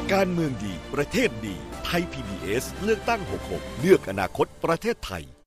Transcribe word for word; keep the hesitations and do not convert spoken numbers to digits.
การเมืองดีประเทศดีไทย พี บี เอส เลือกตั้งหกสิบหกเลือกอนาคตประเทศไทย